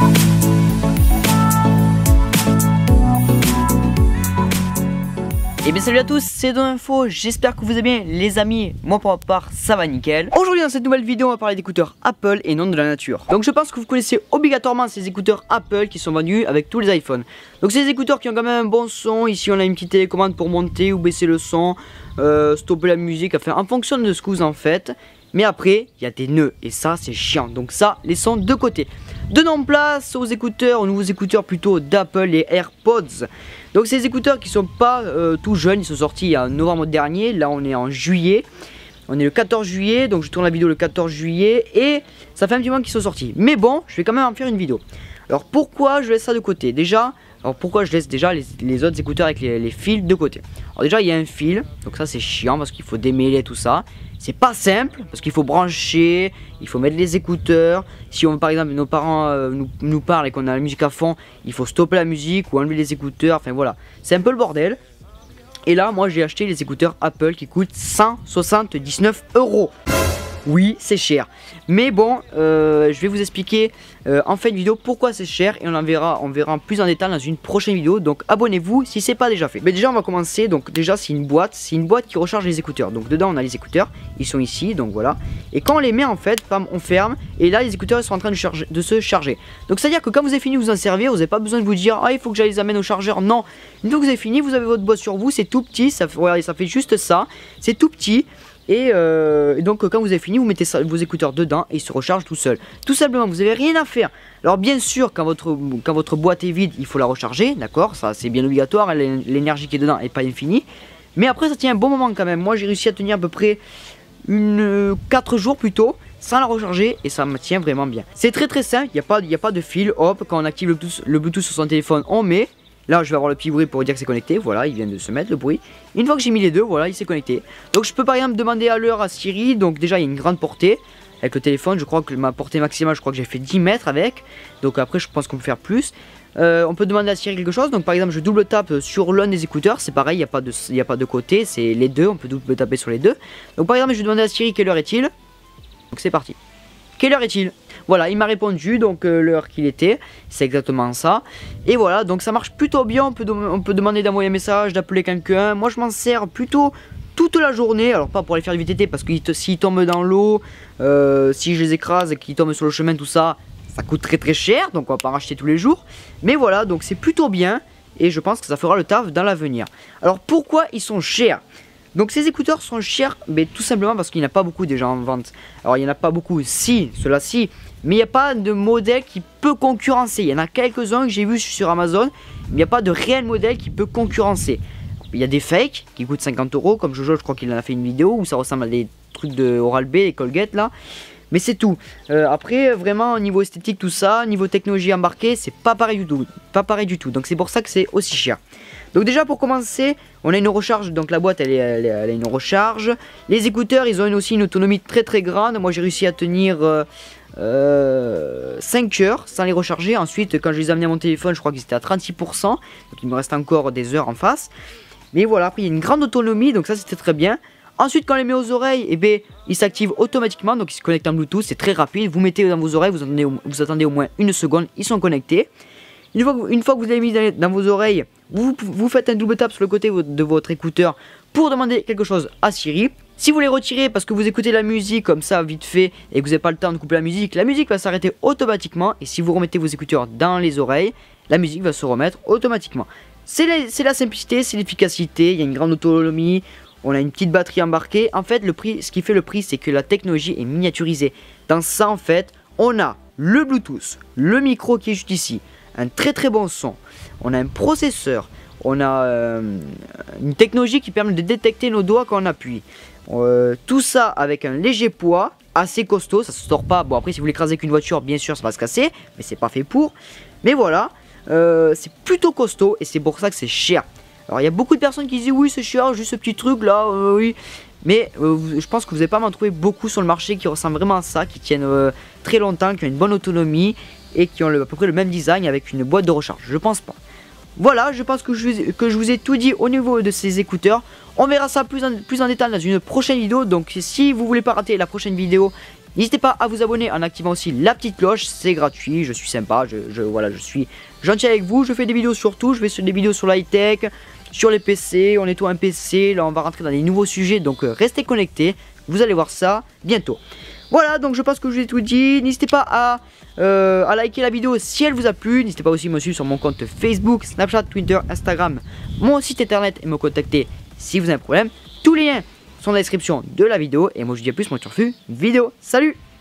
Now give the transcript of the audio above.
Et bien salut à tous, c'est Doninfo, j'espère que vous allez bien les amis, moi pour ma part ça va nickel. Aujourd'hui dans cette nouvelle vidéo on va parler d'écouteurs Apple et non de la nature. Donc je pense que vous connaissez obligatoirement ces écouteurs Apple qui sont vendus avec tous les iPhones. Donc c'est des écouteurs qui ont quand même un bon son, ici on a une petite télécommande pour monter ou baisser le son, stopper la musique, enfin en fonction de ce que vous en faites. Mais après, il y a des nœuds et ça c'est chiant, donc ça laissons de côté. Donnons place aux écouteurs, aux nouveaux écouteurs plutôt d'Apple, les AirPods. Donc ces écouteurs qui sont pas tout jeunes, ils sont sortis en novembre dernier, là on est en juillet. On est le 14 juillet, donc je tourne la vidéo le 14 juillet et ça fait un petit moment qu'ils sont sortis. Mais bon, je vais quand même en faire une vidéo. Alors pourquoi je laisse ça de côté? Pourquoi je laisse déjà les autres écouteurs avec les fils de côté? Alors déjà il y a un fil, donc ça c'est chiant parce qu'il faut démêler tout ça. C'est pas simple parce qu'il faut brancher, il faut mettre les écouteurs. Si on, par exemple nos parents nous parlent et qu'on a la musique à fond, il faut stopper la musique ou enlever les écouteurs. Enfin voilà, c'est un peu le bordel. Et là moi j'ai acheté les écouteurs Apple qui coûtent 179 €. Oui, c'est cher. Mais bon, je vais vous expliquer en fin de vidéo pourquoi c'est cher. Et on verra plus en détail dans une prochaine vidéo. Donc abonnez-vous si c'est pas déjà fait. Mais déjà on va commencer. Donc déjà c'est une boîte. C'est une boîte qui recharge les écouteurs. Donc dedans on a les écouteurs. Ils sont ici, donc voilà. Et quand on les met en fait, on ferme. Et là les écouteurs ils sont en train de se charger. Donc c'est à dire que quand vous avez fini de vous en servir, vous n'avez pas besoin de vous dire ah il faut que j'aille les amène au chargeur. Non, une fois que vous avez fini, vous avez votre boîte sur vous. C'est tout petit. Regardez, ça fait juste ça. C'est tout petit. Et donc quand vous avez fini, vous mettez vos écouteurs dedans et ils se rechargent tout seul. Tout simplement, vous n'avez rien à faire. Alors bien sûr, quand votre boîte est vide, il faut la recharger, d'accord? Ça c'est bien obligatoire, l'énergie qui est dedans n'est pas infinie. Mais après ça tient un bon moment quand même. Moi j'ai réussi à tenir à peu près 4 jours plutôt sans la recharger et ça me tient vraiment bien. C'est très simple, il n'y a pas de fil. Hop, quand on active le Bluetooth sur son téléphone, on met. Là je vais avoir le petit bruit pour dire que c'est connecté. Voilà, il vient de se mettre le bruit. Une fois que j'ai mis les deux, voilà, il s'est connecté. Donc je peux par exemple demander à l'heure à Siri. Donc déjà il y a une grande portée. Avec le téléphone je crois que ma portée maximale, je crois que j'ai fait 10 mètres avec. Donc après je pense qu'on peut faire plus. On peut demander à Siri quelque chose. Donc par exemple je double tape sur l'un des écouteurs. C'est pareil, il n'y a pas de côté. C'est les deux, on peut double taper sur les deux. Donc par exemple je vais demander à Siri quelle heure est-il. Donc c'est parti. Quelle heure est-il? Voilà, il m'a répondu, donc l'heure qu'il était, c'est exactement ça. Et voilà, donc ça marche plutôt bien, on peut demander d'envoyer un message, d'appeler quelqu'un. Moi je m'en sers plutôt toute la journée, alors pas pour aller faire du VTT, parce que s'ils tombent dans l'eau, si je les écrase et qu'ils tombent sur le chemin, tout ça, ça coûte très cher, donc on va pas en racheter tous les jours. Mais voilà, donc c'est plutôt bien, et je pense que ça fera le taf dans l'avenir. Alors pourquoi ils sont chers? Donc ces écouteurs sont chers, mais tout simplement parce qu'il n'y en a pas beaucoup déjà en vente. Alors il n'y en a pas beaucoup, si, cela-ci, mais il n'y a pas de modèle qui peut concurrencer. Il y en a quelques-uns que j'ai vu sur Amazon, mais il n'y a pas de réel modèle qui peut concurrencer. Il y a des fakes qui coûtent 50 €, comme Jojo, je crois qu'il en a fait une vidéo où ça ressemble à des trucs de Oral-B et Colgate là. Mais c'est tout. Après, vraiment, au niveau esthétique, tout ça, niveau technologie embarquée, c'est pas pareil du tout. Pas pareil du tout. Donc c'est pour ça que c'est aussi cher. Donc déjà pour commencer, on a une recharge, donc la boîte elle a une recharge. Les écouteurs, ils ont aussi une autonomie très grande. Moi j'ai réussi à tenir 5 heures sans les recharger. Ensuite quand je les ai amenés à mon téléphone, je crois qu'ils étaient à 36%. Donc il me reste encore des heures en face. Mais voilà, après il y a une grande autonomie, donc ça c'était très bien. Ensuite quand on les met aux oreilles, eh bien, ils s'activent automatiquement, donc ils se connectent en Bluetooth, c'est très rapide. Vous mettez dans vos oreilles, vous attendez au moins une seconde, ils sont connectés. Une fois que vous l'avez mis dans vos oreilles, vous faites un double tap sur le côté de votre écouteur pour demander quelque chose à Siri. Si vous les retirez parce que vous écoutez la musique comme ça vite fait et que vous n'avez pas le temps de couper la musique va s'arrêter automatiquement. Et si vous remettez vos écouteurs dans les oreilles, la musique va se remettre automatiquement. C'est la simplicité, c'est l'efficacité, il y a une grande autonomie, on a une petite batterie embarquée. En fait, ce qui fait le prix, c'est que la technologie est miniaturisée. Dans ça, en fait, on a le Bluetooth, le micro qui est juste ici, un très bon son, on a un processeur, on a une technologie qui permet de détecter nos doigts quand on appuie. Tout ça avec un léger poids, assez costaud, ça se tord pas. Bon après si vous voulez écraser qu'une voiture, bien sûr ça va se casser, mais c'est pas fait pour. Mais voilà, c'est plutôt costaud et c'est pour ça que c'est cher. Alors il y a beaucoup de personnes qui disent oui c'est cher, juste ce petit truc là, oui. Mais je pense que vous n'allez pas m'en trouver beaucoup sur le marché qui ressemblent vraiment à ça, qui tiennent très longtemps, qui ont une bonne autonomie et qui ont à peu près le même design avec une boîte de recharge. Je pense pas. Voilà, je pense que je vous ai tout dit au niveau de ces écouteurs. On verra ça plus en détail dans une prochaine vidéo. Donc si vous voulez pas rater la prochaine vidéo, N'hésitez pas à vous abonner en activant aussi la petite cloche, c'est gratuit, je suis sympa, voilà, je suis gentil avec vous, je fais des vidéos sur tout, je fais des vidéos sur l'high-tech, sur les PC, on nettoie un PC, là on va rentrer dans des nouveaux sujets, donc restez connectés, vous allez voir ça bientôt. Voilà, donc je pense que je vous ai tout dit, n'hésitez pas à liker la vidéo si elle vous a plu, n'hésitez pas aussi à me suivre sur mon compte Facebook, Snapchat, Twitter, Instagram, mon site internet et me contacter si vous avez un problème. Tous les liens sont dans la description de la vidéo, et moi je vous dis à plus, moi je te refus vidéo, salut!